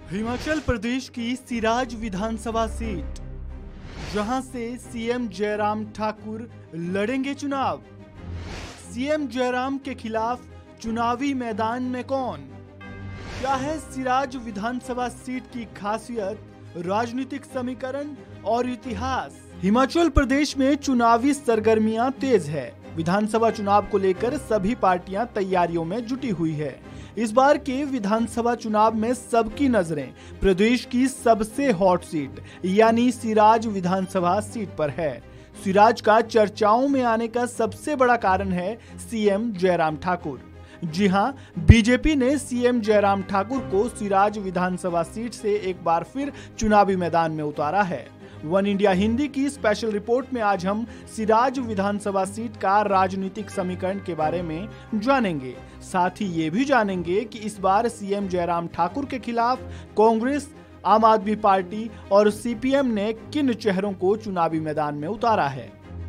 हिमाचल प्रदेश की सिराज विधानसभा सीट, जहां से सीएम जयराम ठाकुर लड़ेंगे चुनाव। सीएम जयराम के खिलाफ चुनावी मैदान में कौन? क्या है सिराज विधानसभा सीट की खासियत, राजनीतिक समीकरण और इतिहास? हिमाचल प्रदेश में चुनावी सरगर्मियां तेज है। विधानसभा चुनाव को लेकर सभी पार्टियां तैयारियों में जुटी हुई है। इस बार के विधानसभा चुनाव में सबकी नजरें प्रदेश की सबसे हॉट सीट यानी सिराज विधानसभा सीट पर है। सिराज का चर्चाओं में आने का सबसे बड़ा कारण है सीएम जयराम ठाकुर। जी हां, बीजेपी ने सीएम जयराम ठाकुर को सिराज विधानसभा सीट से एक बार फिर चुनावी मैदान में उतारा है। वन इंडिया हिंदी की स्पेशल रिपोर्ट में आज हम सिराज विधानसभा सीट का राजनीतिक समीकरण के बारे में जानेंगे। साथ ही ये भी जानेंगे कि इस बार सीएम जयराम ठाकुर के खिलाफ कांग्रेस, आम आदमी पार्टी और सीपीएम ने किन चेहरों को चुनावी मैदान में उतारा है।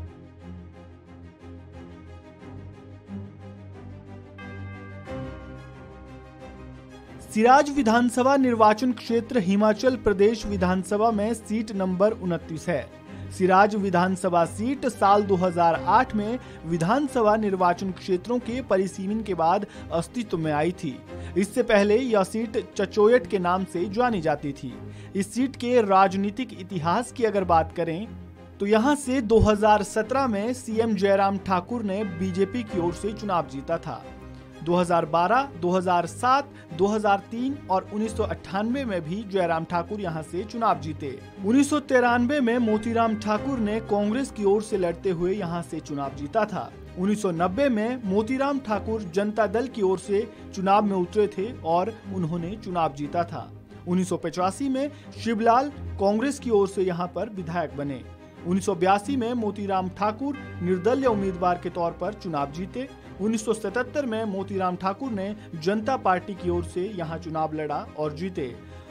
सिराज विधानसभा निर्वाचन क्षेत्र हिमाचल प्रदेश विधानसभा में सीट नंबर 29 है। सिराज विधानसभा सीट साल 2008 में विधानसभा निर्वाचन क्षेत्रों के परिसीमन के बाद अस्तित्व में आई थी। इससे पहले यह सीट चचोयट के नाम से जानी जाती थी। इस सीट के राजनीतिक इतिहास की अगर बात करें तो यहां से 2017 में सीएम जयराम ठाकुर ने बीजेपी की ओर से चुनाव जीता था। 2012, 2007, 2003 और 1998 में भी जयराम ठाकुर यहां से चुनाव जीते। 1993 में मोतीराम ठाकुर ने कांग्रेस की ओर से लड़ते हुए यहां से चुनाव जीता था। 1990 में मोतीराम ठाकुर जनता दल की ओर से चुनाव में उतरे थे और उन्होंने चुनाव जीता था। 1985 में शिवलाल कांग्रेस की ओर से यहां पर विधायक बने। 1982 में मोतीराम ठाकुर निर्दलीय उम्मीदवार के तौर पर चुनाव जीते। 1977 में मोतीराम ठाकुर ने जनता पार्टी की ओर से यहां चुनाव लड़ा और जीते।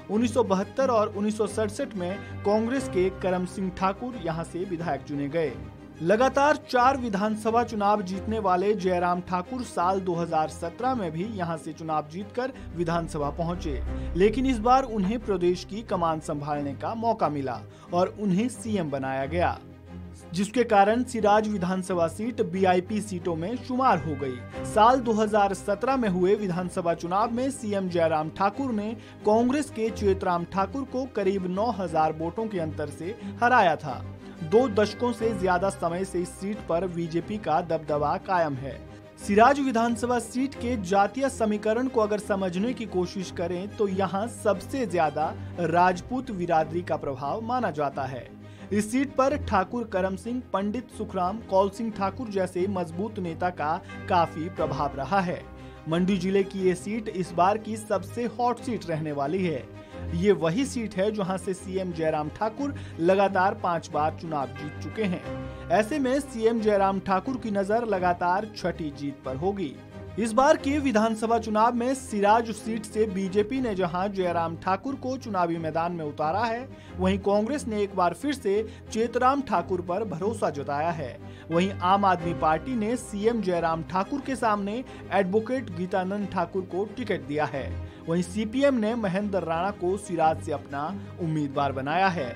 1972 और 1967 में कांग्रेस के करम सिंह ठाकुर यहां से विधायक चुने गए। लगातार 4 विधानसभा चुनाव जीतने वाले जयराम ठाकुर साल 2017 में भी यहां से चुनाव जीतकर विधानसभा पहुंचे, लेकिन इस बार उन्हें प्रदेश की कमान संभालने का मौका मिला और उन्हें सीएम बनाया गया, जिसके कारण सिराज विधानसभा सीट वीआईपी सीटों में शुमार हो गई। साल 2017 में हुए विधानसभा चुनाव में सीएम जयराम ठाकुर ने कांग्रेस के चेतराम ठाकुर को करीब 9000 वोटों के अंतर से हराया था। 2 दशकों से ज्यादा समय से इस सीट पर बीजेपी का दबदबा कायम है। सिराज विधानसभा सीट के जातीय समीकरण को अगर समझने की कोशिश करें तो यहाँ सबसे ज्यादा राजपूत बिरादरी का प्रभाव माना जाता है। इस सीट पर ठाकुर करम सिंह, पंडित सुखराम, कौल सिंह ठाकुर जैसे मजबूत नेता का काफी प्रभाव रहा है। मंडी जिले की ये सीट इस बार की सबसे हॉट सीट रहने वाली है। ये वही सीट है जहां से सीएम जयराम ठाकुर लगातार 5 बार चुनाव जीत चुके हैं। ऐसे में सीएम जयराम ठाकुर की नजर लगातार छठी जीत पर होगी। इस बार के विधानसभा चुनाव में सिराज सीट से बीजेपी ने जहां जयराम ठाकुर को चुनावी मैदान में उतारा है, वहीं कांग्रेस ने एक बार फिर से चेतराम ठाकुर पर भरोसा जताया है। वहीं आम आदमी पार्टी ने सीएम जयराम ठाकुर के सामने एडवोकेट गीतानंद ठाकुर को टिकट दिया है। वहीं सीपीएम ने महेंद्र राणा को सिराज से अपना उम्मीदवार बनाया है।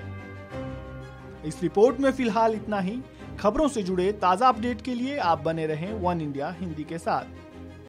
इस रिपोर्ट में फिलहाल इतना ही। खबरों से जुड़े ताजा अपडेट के लिए आप बने रहें वन इंडिया हिंदी के साथ।